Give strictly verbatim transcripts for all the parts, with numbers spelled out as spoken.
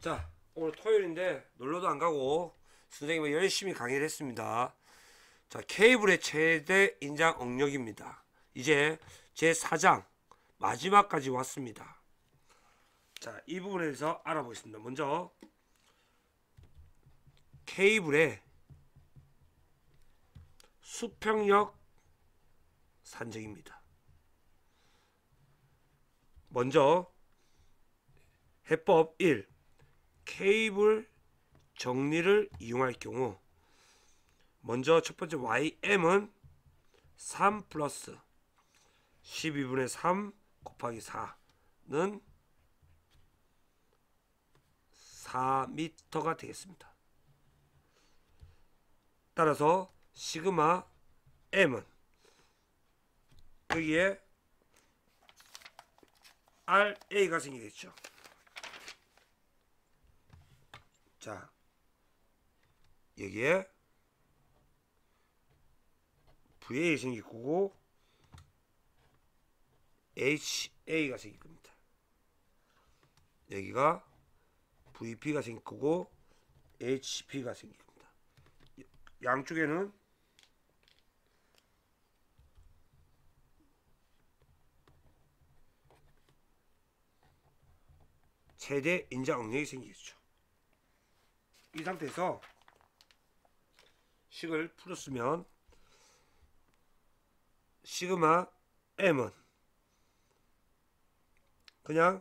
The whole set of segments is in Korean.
자, 오늘 토요일인데 놀러도 안 가고 선생님은 열심히 강의를 했습니다. 자, 케이블의 최대 인장 응력입니다. 이제 제사 장 마지막까지 왔습니다. 자, 이 부분에 대해서 알아보겠습니다. 먼저 케이블의 수평력 산정입니다. 먼저 해법 일. 케이블 정리를 이용할 경우 먼저 첫 번째 와이엠은 삼 플러스 십이분의 삼 곱하기 사는 사 미터가 되겠습니다. 따라서 시그마 M은 여기에 알에이가 생기겠죠. 자, 여기에 브이에이 생길 거고 에이치에이가 생길 겁니다. 여기가 브이피가 생길 거고 에이치피가 생길 겁니다. 양쪽에는 최대 인장 응력이 생기겠죠. 이 상태에서 식을 풀었으면 시그마 M은 그냥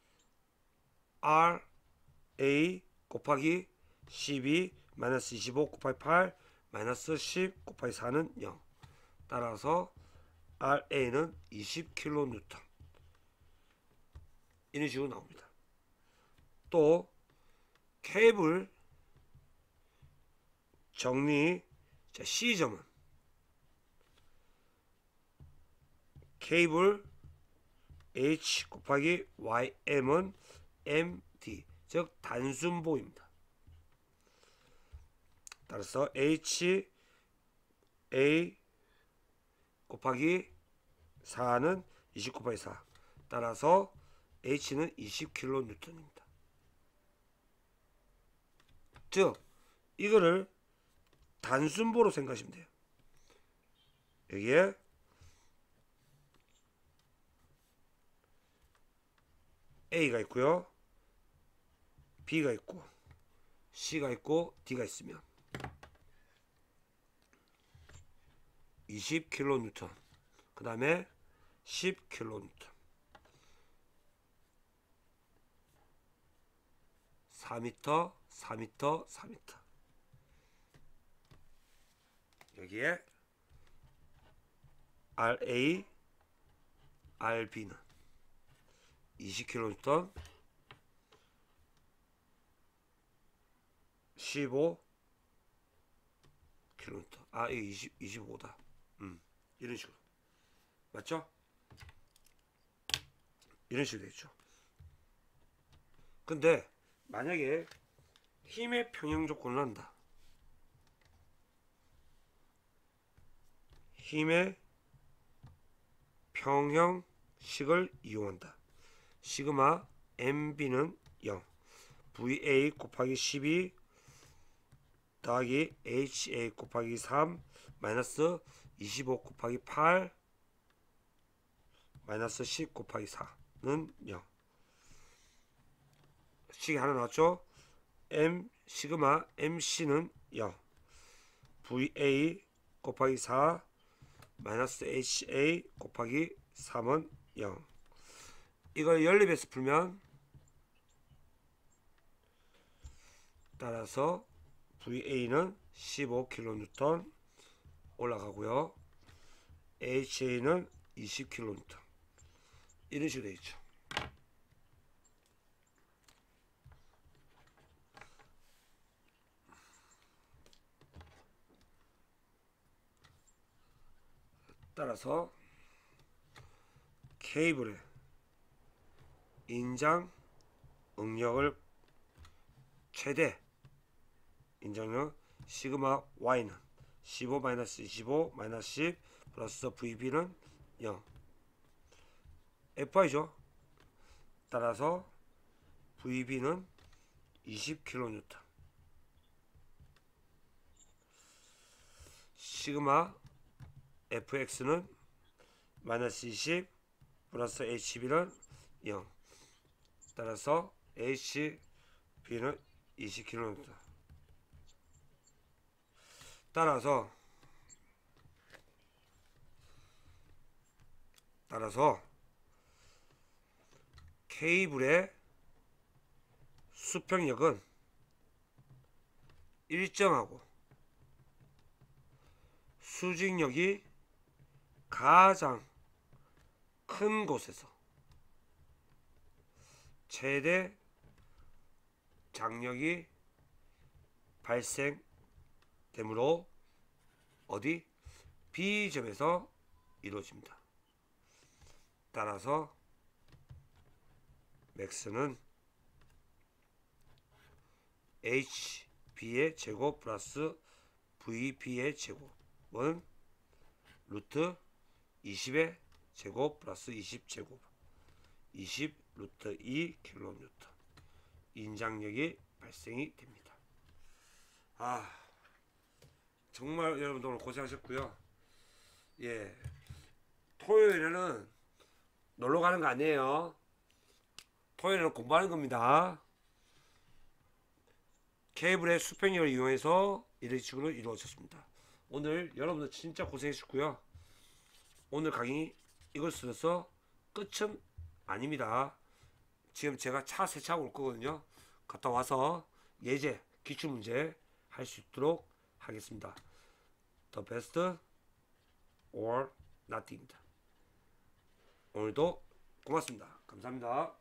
알에이 곱하기 십이 마이너스 이십오 곱하기 팔 마이너스 십 곱하기 사는 영. 따라서 알에이는 이십 킬로뉴턴 이런 식으로 나옵니다. 또 케이블 정리 자, C점은 케이블 H 곱하기 와이엠은 엠디 즉 단순보입니다. 따라서 에이치에이 곱하기 사는 이십 곱하기 사. 따라서 H는 이십 킬로뉴턴입니다. 즉 이거를 단순보로 생각하시면 돼요. 여기에 A가 있고요, B가 있고 C가 있고 D가 있으면 이십 킬로뉴턴, 그 다음에 십 킬로뉴턴, 사 미터, 사 미터, 사 미터. 여기에 알에이, 알비는 이십 킬로뉴턴, 십오 킬로뉴턴. 아, 이거 이십, 이십오다. 음, 이런 식으로. 맞죠? 이런 식으로 되겠죠. 근데 만약에 힘의 평형 조건을 한다. 힘의 평형식을 이용한다. 시그마 엠비는 영, 브이에이 곱하기 십이 더하기 에이치에이 곱하기 삼 마이너스 이십오 곱하기 팔 마이너스 십 곱하기 사는 영. 식이 하나 나왔죠? M 시그마 엠씨는 영, 브이에이 곱하기 사 마이너스 에이치에이 곱하기 삼은 영. 이걸 연립해서 풀면 따라서 브이에이는 십오 킬로뉴턴 올라가고요, 에이치에이는 이십 킬로뉴턴 이런 식으로 되어있죠. 따라서 케이블의 인장 응력을 최대 인장력 시그마 Y는 십오 마이너스 이십오 마이너스 십 플러스 브이비는 영, 에프아이죠. 따라서 브이비는 이십 킬로니우턴. 시그마 에프엑스는 마이너스 이십 플러스 에이치비는 영. 따라서 에이치비는 이십 킬로니우턴. 따라서 따라서 케이블의 수평력은 일정하고 수직력이 가장 큰 곳에서 최대 장력이 발생되므로 어디? B점에서 이루어집니다. 따라서 맥스는 에이치비의 제곱 플러스 브이비의 제곱은 루트 이십의 제곱 플러스 이십 제곱 이십 루트 이 킬로니우턴 인장력이 발생이 됩니다. 아, 정말 여러분들 오늘 고생하셨고요. 예, 토요일에는 놀러 가는 거 아니에요. 토요일에는 공부하는 겁니다. 케이블의 수평력을 이용해서 이런 식으로 이루어졌습니다. 오늘 여러분들 진짜 고생하셨고요. 오늘 강의 이것으로서 끝은 아닙니다. 지금 제가 차 세차하고 올 거거든요. 갔다 와서 예제 기출문제 할 수 있도록 하겠습니다. The best or nothing입니다. 오늘도 고맙습니다. 감사합니다.